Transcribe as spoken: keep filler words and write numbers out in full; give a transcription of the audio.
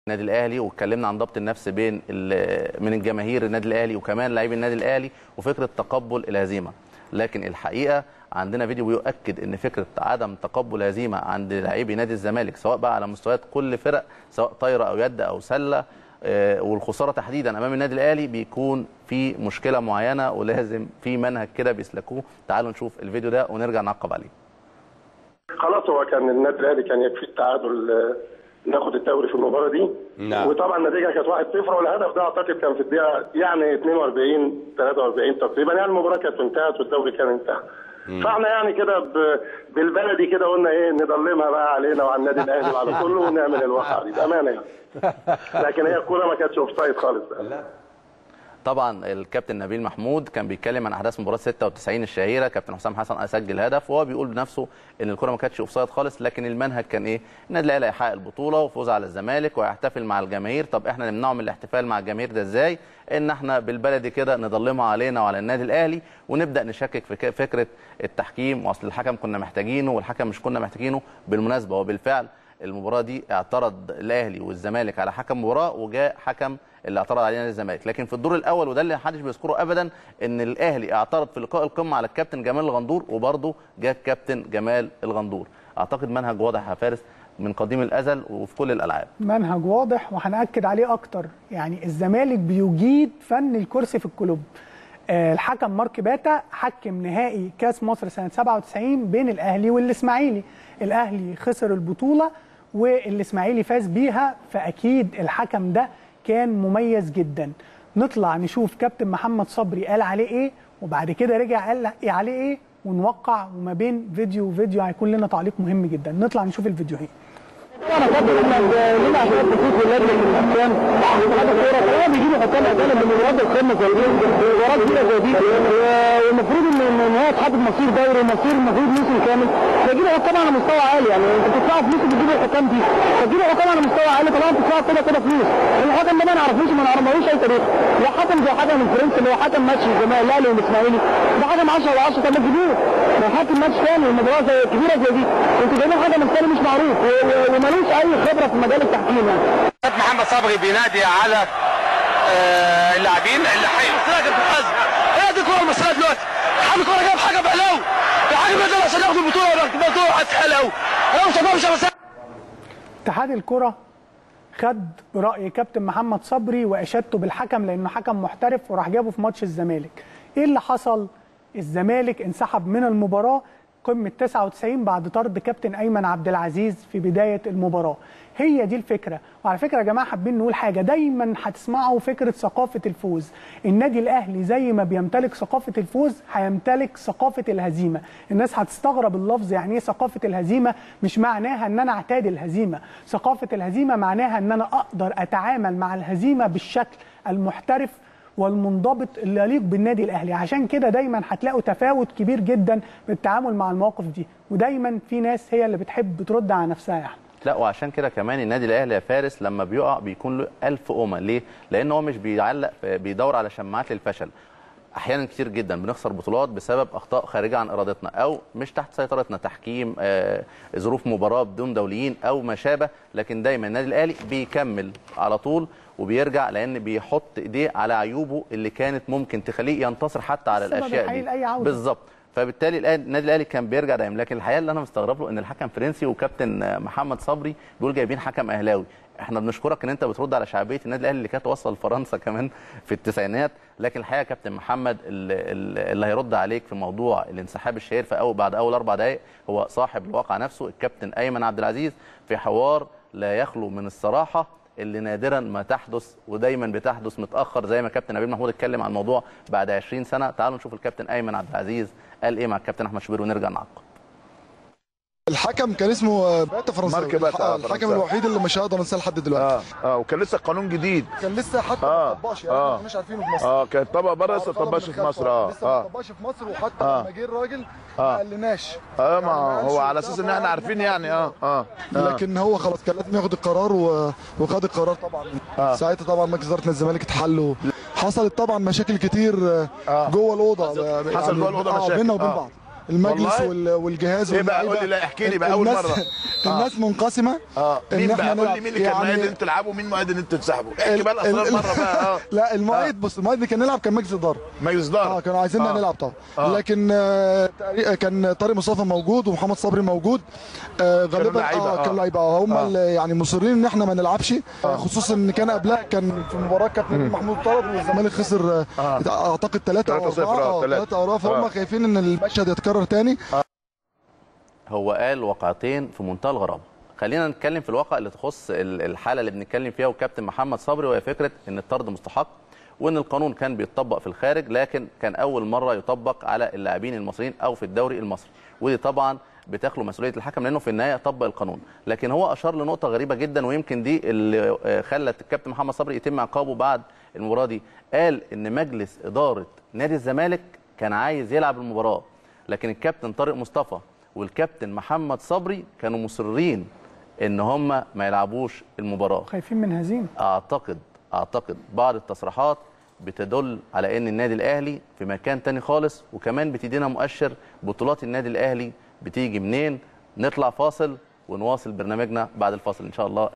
النادي الاهلي، واتكلمنا عن ضبط النفس بين من الجماهير النادي الاهلي وكمان لاعبي النادي الاهلي وفكره تقبل الهزيمه. لكن الحقيقه عندنا فيديو بيؤكد ان فكره عدم تقبل الهزيمه عند لاعبي نادي الزمالك سواء بقى على مستويات كل فرق، سواء طايره او يد او سله، والخساره تحديدا امام النادي الاهلي بيكون في مشكله معينه ولازم في منهج كده بيسلكوه. تعالوا نشوف الفيديو ده ونرجع نعقب عليه. خلاص هو كان النادي الاهلي كان يكفي التعادل ناخد الدوري في المباراه دي. نعم. وطبعا النتيجه كانت واحد صفر، والهدف ده اعتقد كان في الدقيقه يعني اثنين وأربعين ثلاثة وأربعين تقريبا، يعني المباراه كانت انتهت والدوري كان انتهى. فاحنا يعني كده بالبلدي كده قلنا ايه، نضلمها بقى علينا وعلى النادي الاهلي وعلى كله ونعمل الواقعه دي بامانه يعني. لكن هي الكوره ما كانتش اوف سايد خالص بقى. طبعا الكابتن نبيل محمود كان بيتكلم عن احداث مباراه ستة وتسعين الشهيره، كابتن حسام حسن سجل هدف وهو بيقول بنفسه ان الكره ما كانتش اوفسايد خالص، لكن المنهج كان ايه؟ النادي الاهلي هيحقق البطوله وفوز على الزمالك ويحتفل مع الجماهير. طب احنا نمنعه من الاحتفال مع الجماهير ده ازاي؟ ان احنا بالبلدي كده نضلمها علينا وعلى النادي الاهلي ونبدا نشكك في فكره التحكيم، واصل الحكم كنا محتاجينه والحكم مش كنا محتاجينه. بالمناسبه وبالفعل المباراه دي اعترض الاهلي والزمالك على حكم مباراه وجاء حكم اللي اعترض عليه نادي الزمالك. لكن في الدور الاول وده اللي محدش بيذكره ابدا ان الاهلي اعترض في لقاء القمه على الكابتن جمال الغندور وبرضه جاء الكابتن جمال الغندور. اعتقد منهج واضح يا فارس من قديم الازل وفي كل الالعاب. منهج واضح وهنأكد عليه اكتر. يعني الزمالك بيجيد فن الكرسي في الكلوب. آه الحكم مارك باتا حكم نهائي كاس مصر سنه سبعة وتسعين بين الاهلي والاسماعيلي. الاهلي خسر البطوله والاسماعيلي فاز بيها، فاكيد الحكم ده كان مميز جدا. نطلع نشوف كابتن محمد صبري قال عليه ايه وبعد كده رجع قال عليه ايه ونوقع، وما بين فيديو وفيديو هيكون لنا تعليق مهم جدا. نطلع نشوف الفيديوهين. انا فاكر ان لنا عشان تفوت واللجنه من الحكام هذا الكوره طبعا بيجيبوا حكام اجانب من مباريات القمه زي دي مباريات كبيره زي دي، والمفروض ان ان هي تحدد مصير دوري ومصير المفروض موسم كامل، فيجيبوا حكام على مستوى عالي. يعني انتوا بتدفعوا فلوس وبتجيبوا الحكام دي، فتجيبوا حكام على مستوى عالي طبعا بتدفعوا كده كده فلوس. الحكم ده ما نعرفوش ما نعرفوش اي تاريخ، لا حكم زي حكم الفرنسي اللي هو حكم ماتش الزمالك الاهلي والاسماعيلي ده حكم عشرة على عشرة. طب ما تجيبوه ما حكم ماتش ثاني المباراه زي كبيره زي دي، انتوا جايبين حكم الثاني مش معروف ومالوش اي خبره في مجال التحكيم. يعني محمد صبري بينادي على آه اللاعبين اللي حي كابتن حازم هي دي الكوره المصريه دلوقتي. حامد كوره جايب حاجه بقلاوي الحاجه بيقدر عشان ياخدوا البطوله البطوله هتسهل قوي. انا مش هفهم مش اتحاد الكره خد براي كابتن محمد صبري واشادته بالحكم لانه حكم محترف وراح جابه في ماتش الزمالك. ايه اللي حصل؟ الزمالك انسحب من المباراه قمه تسعة وتسعين بعد طرد كابتن ايمن عبد العزيز في بدايه المباراه. هي دي الفكره. وعلى فكره يا جماعه حابين نقول حاجه، دايما هتسمعوا فكره ثقافه الفوز. النادي الاهلي زي ما بيمتلك ثقافه الفوز هيمتلك ثقافه الهزيمه. الناس هتستغرب اللفظ يعني ايه ثقافه الهزيمه، مش معناها ان انا اعتادي الهزيمه. ثقافه الهزيمه معناها ان انا اقدر اتعامل مع الهزيمه بالشكل المحترف والمنضبط اللي يليق بالنادي الاهلي. عشان كده دايما هتلاقوا تفاوت كبير جدا بالتعامل مع المواقف دي، ودايما في ناس هي اللي بتحب ترد على نفسها يعني. لا وعشان كده كمان النادي الاهلي يا فارس لما بيقع بيكون له ألف قومه. ليه؟ لان هو مش بيعلق بيدور على شماعات للفشل. احيانا كتير جدا بنخسر بطولات بسبب اخطاء خارجه عن ارادتنا او مش تحت سيطرتنا، تحكيم، آه، ظروف مباراه بدون دوليين او ما شابه. لكن دايما النادي الاهلي بيكمل على طول وبيرجع لان بيحط ايديه على عيوبه اللي كانت ممكن تخليه ينتصر حتى على الاشياء دي. بالظبط. فبالتالي النادي الاهلي كان بيرجع دايما. لكن الحقيقه اللي انا مستغرب له ان الحكم فرنسي وكابتن محمد صبري بيقول جايبين حكم اهلاوي. احنا بنشكرك ان انت بترد على شعبيه النادي الاهلي اللي كانت توصل فرنسا كمان في التسعينات. لكن الحقيقه كابتن محمد اللي, اللي هيرد عليك في موضوع الانسحاب الشهير في اول بعد اول اربع دقائق هو صاحب الواقع نفسه الكابتن ايمن عبد العزيز في حوار لا يخلو من الصراحه اللي نادرا ما تحدث ودايما بتحدث متاخر زي ما كابتن نبيل محمود اتكلم عن الموضوع بعد عشرين سنه. تعالوا نشوف الكابتن ايمن عبد العزيز قال ايه مع الكابتن احمد شوبير ونرجع نعقب. الحكم كان اسمه باتا فرنساوي، الحكم فرنسا. الوحيد اللي مش هقدر انساه لحد دلوقتي. اه اه وكان لسه قانون جديد، كان لسه حتى آه. ما طبقش يعني آه. مش عارفينه في مصر. اه كان طبق بره لسه ما طبقش في مصر. اه لسه ما طبقش في مصر، وحتى آه. لما جه الراجل آه. ما قالناش. اه ما هو على اساس ان احنا عارفين يعني اه اه لكن هو خلاص كان لازم ياخد القرار و... وخد القرار طبعا. آه. ساعتها طبعا مجلس اداره نادي الزمالك اتحل، حصلت طبعا مشاكل كتير آه. جوه الاوضه. حصل جوه الاوضه مشاكل بيننا وبين آه. بعض. المجلس وال- والجهاز ايه بقى؟ واللعيبة. قول لي، لا احكي لي بقى اول الناس- مره. الناس منقسمه اه إن مين إحنا بقى؟ قول نلعب. لي مين اللي كان يعني- مؤيد ان تلعبوا ومين مؤيد ان انتوا تنسحبوا؟ احكي بقى ال- الاسرار ال- بره بقى. اه لا المؤيد، بص المؤيد اللي كان نلعب كان مجلس اداره. مجلس اداره اه كانوا عايزيننا آه. نلعب طبعا. آه. لكن آه تقري- كان طارق مصطفى موجود ومحمد صبري موجود. آه غالبا لعيبة، اه آه. كانوا لعيبه آه هم آه. اللي يعني مصرين ان احنا ما نلعبش. آه خصوصا ان كان قبلها كان في مباراه كابتن محمود طلب والزمالك خسر آه اعتقد ثلاثة او ثلاثة صفر، أربعة. آه، آه، ثلاثة. ثلاثة او أربعة فهم آه. خايفين ان المشهد يتكرر تاني. هو قال واقعتين في منتهى الغرابه. خلينا نتكلم في الواقع اللي تخص ال- الحاله اللي بنتكلم فيها وكابتن محمد صبري، وهي فكره ان الطرد مستحق وان القانون كان بيتطبق في الخارج، لكن كان اول مره يطبق على اللاعبين المصريين او في الدوري المصري، ودي طبعا بتخلو مسؤوليه الحكم لانه في النهايه طبق القانون. لكن هو اشار لنقطه غريبه جدا، ويمكن دي اللي خلت الكابتن محمد صبري يتم عقابه بعد المباراه دي. قال ان مجلس اداره نادي الزمالك كان عايز يلعب المباراه، لكن الكابتن طارق مصطفى والكابتن محمد صبري كانوا مصرين ان هم ما يلعبوش المباراه. خايفين من هزيمه. اعتقد اعتقد بعض التصريحات بتدل على ان النادي الاهلي في مكان تاني خالص، وكمان بتدينا مؤشر بطولات النادي الاهلي بتيجي منين. نطلع فاصل ونواصل برنامجنا بعد الفاصل ان شاء الله.